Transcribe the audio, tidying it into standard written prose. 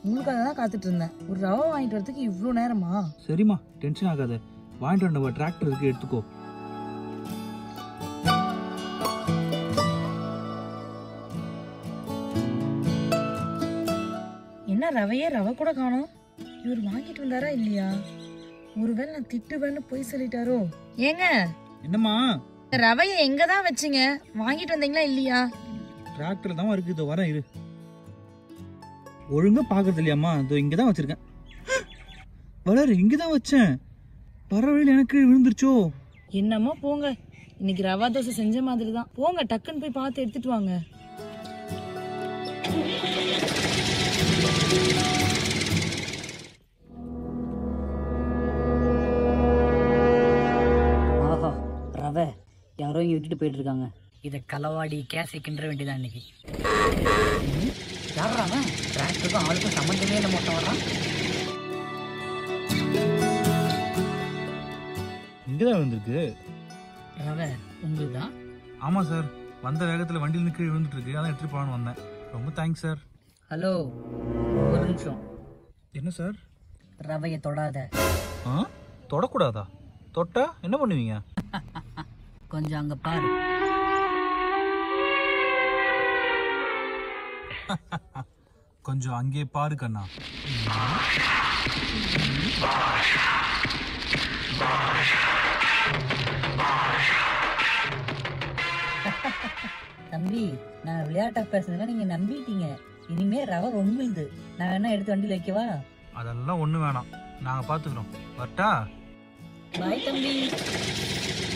உங்களுக்காக தான் காத்துட்டு இருந்தேன். ஒரு ரவை வாங்கிட்டு வரதுக்கு இவ்வளோ நேரமா? சரிம்மா, டென்ஷன் ஆகாத. வாங்கிட்டு வந்த டிராக்டர் இருக்கு, எடுத்துக்கோ. என்ன ரவை கூட காணோம்? இவர் வாங்கிட்டு வந்தாரா இல்லையா? ஒருவேளை நான் திட்டுவேன்னு போய் சொல்லிட்டாரோ? ஏங்க, என்னம்மா? ரவையை எங்க தான் வச்சீங்க? வாங்கிட்டு வந்தீங்களா இல்லையா? டிராக்டர் தான் இருக்கு, இதோ வரேன் இரு. ஒழுங்கா பாக்குறது இல்லையாம்மா? இதோ இங்கதான் வச்சிருக்கேன். வளரு, இங்கதான் வச்சேன். பரவாயில்ல, எனக்கு விழுந்துருச்சோ? என்னமோ போங்க, இன்னைக்கு ரவா தோசை செஞ்ச மாதிரி தான். போங்க, டக்குன்னு போய் பார்த்து எடுத்துட்டு வாங்க. ஆஹா, ரவை யாரோ இங்கே விட்டுட்டு போயிட்டு இருக்காங்க. இதை களவாடி கேஸை கிண்ட வேண்டியதான் இன்னைக்கு. யாராங்க டிராக்டருக்கும் ஆளுக்கும் சம்மந்தமே இல்லை, மொத்தம் வர்றான். இங்கதான் விழுந்திருக்கு. ரவை உங்களுக்கு தான்? ஆமா சார், வந்த வேகத்துல வண்டியில் நிற்க விழுந்துட்டு இருக்கு, அதான் எடுத்துட்டு போலான்னு வந்தேன். ரொம்ப தேங்க்ஸ் சார். ஹலோ, ஒரு நிமிஷம். என்ன சார்? ரவையை தொடாத. தொடக்கூடாதா? தொட்டா என்ன பண்ணுவீங்க? கொஞ்சம் அங்க பாரு. கொஞ்சம் அங்கே பாரு கண்ணா. தம்பி, நான் விளையாட்டா பேசுறதுல நீங்க நம்பிட்டீங்க. இனிமே ரவை உங்களுது. நான் வேணா எடுத்து வண்டியில் வைக்கவா? அதெல்லாம் ஒண்ணு வேணாம், நாங்க பாத்துக்கிறோம். வரட்டா? பாய் தம்பி.